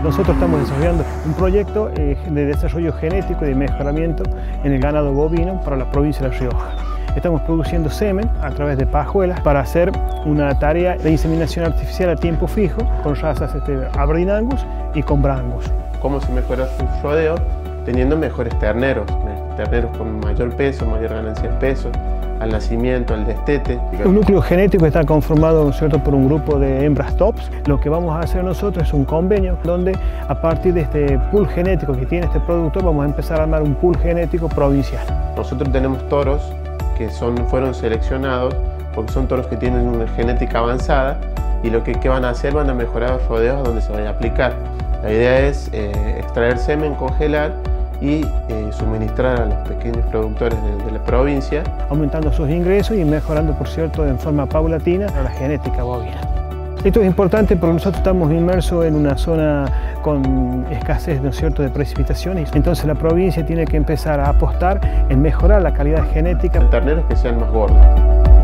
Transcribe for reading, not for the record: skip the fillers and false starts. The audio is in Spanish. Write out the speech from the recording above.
Nosotros estamos desarrollando un proyecto de desarrollo genético y de mejoramiento en el ganado bovino para la provincia de La Rioja. Estamos produciendo semen a través de pajuelas para hacer una tarea de inseminación artificial a tiempo fijo con razas Aberdeen Angus y con Brangus. ¿Cómo se mejora su rodeo? Teniendo mejores terneros con mayor peso, mayor ganancia de peso, al nacimiento, al destete. Un núcleo genético está conformado, ¿no es cierto?, por un grupo de hembras tops. Lo que vamos a hacer nosotros es un convenio donde a partir de este pool genético que tiene este productor vamos a empezar a armar un pool genético provincial. Nosotros tenemos toros que fueron seleccionados porque son toros que tienen una genética avanzada y lo que van a hacer, van a mejorar los rodeos donde se vaya a aplicar. La idea es extraer semen, congelar y suministrar a los pequeños productores de la provincia, aumentando sus ingresos y mejorando, por cierto, en forma paulatina la genética bovina. Esto es importante porque nosotros estamos inmersos en una zona con escasez, ¿no es cierto?, de precipitaciones. Entonces la provincia tiene que empezar a apostar en mejorar la calidad genética. Terneros que sean más gordos.